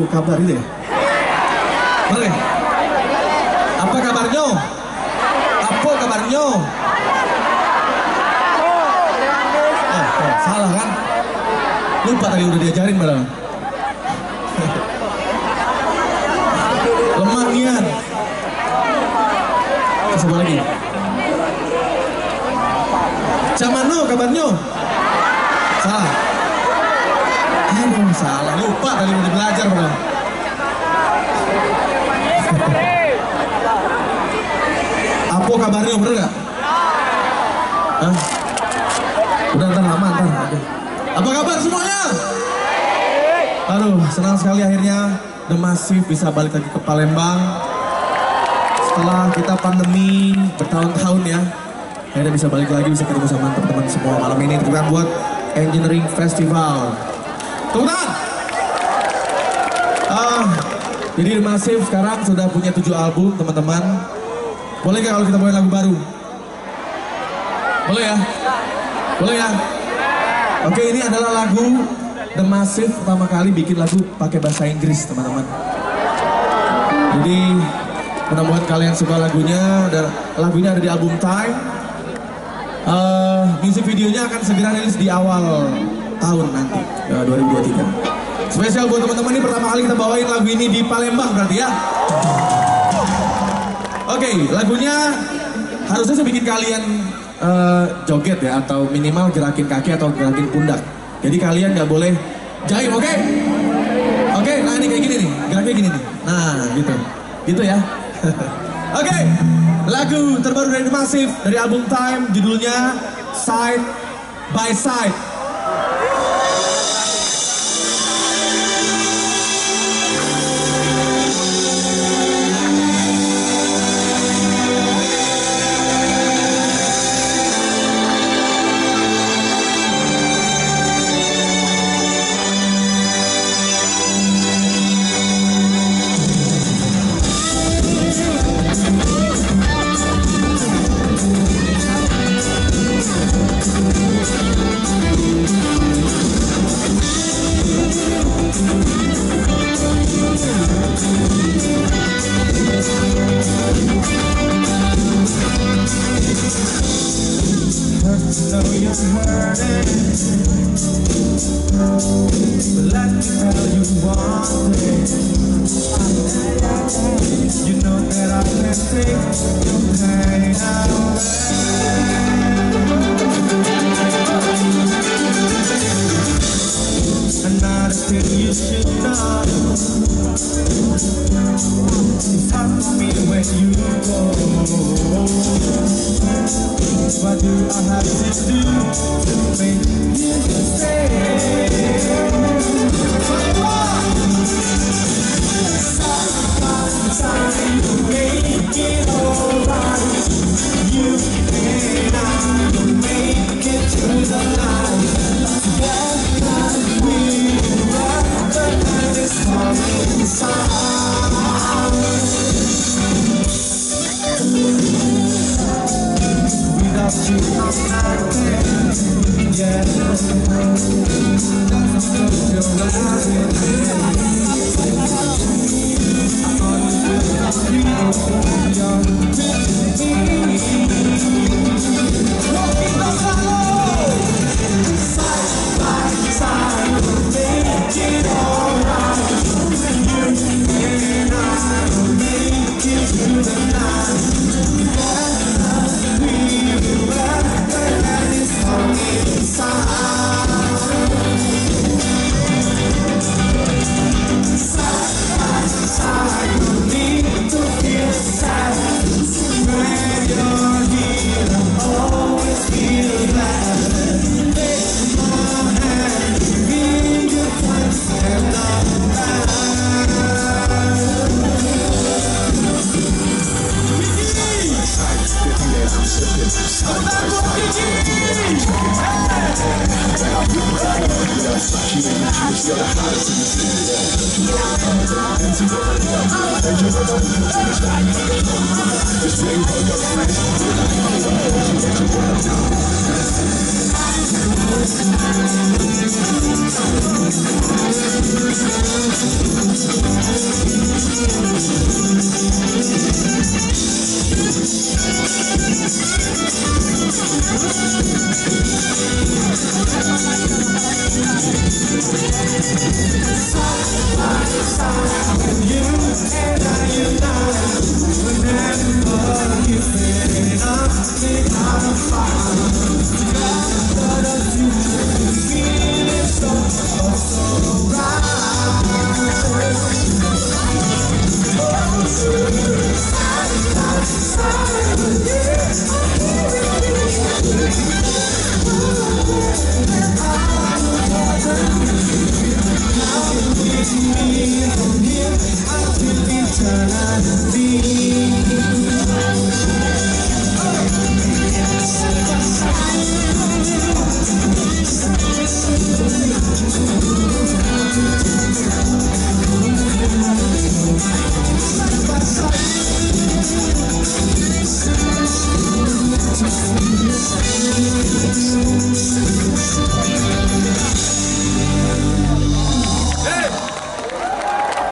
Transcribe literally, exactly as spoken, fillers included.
tahu kabar itu ya? Boleh? Apa kabarnya? Apa kabarnya? Oh, oh, salah kan? Lupa tadi udah diajarin padahal. Lemah nian. Coba lagi. Camano kabarnya? Salah. Aduh, salah. Lupa tadi udah belajar padahal. Apa kabarnya, bener gak? Hah? Udah ntar lama ntar. Apa kabar semuanya? Aduh, senang sekali akhirnya The Massive bisa balik lagi ke Palembang. Setelah kita pandemi bertahun-tahun ya, akhirnya bisa balik lagi, bisa ketemu sama teman-teman semua malam ini. Bukan buat Engineering Festival. Tunggu. Ah, jadi The Massive sekarang sudah punya tujuh album, teman-teman. Boleh gak kalau kita bawain lagu baru? Boleh ya? Boleh ya? Oke, ini adalah lagu The Massive pertama kali bikin lagu pakai bahasa Inggris, teman-teman. Jadi mudah-mudahan kalian suka lagunya. Dan lagunya ada di album Time. Uh, music videonya akan segera rilis di awal tahun nanti, uh, dua ribu dua puluh tiga. Spesial buat teman-teman, ini pertama kali kita bawain lagu ini di Palembang berarti ya. Oke, okay, lagunya harusnya saya bikin kalian uh, joget ya, atau minimal gerakin kaki atau gerakin pundak. Jadi kalian nggak boleh jahit, oke? Okay? Oke, okay, nah ini kayak gini nih, geraknya gini nih. Nah, gitu, gitu ya. Oke, okay, lagu terbaru dari The Massive dari album Time, judulnya Side by Side. What do I have to do to make you stay? Side by side, we'll make it alright. You and I will make it through the night. Together we will rock the night is falling inside. Without you, I'm nothing. Yeah, that's side by side, make it alright. You and I will make it through the night. We'll be right back. Side by side with you and I.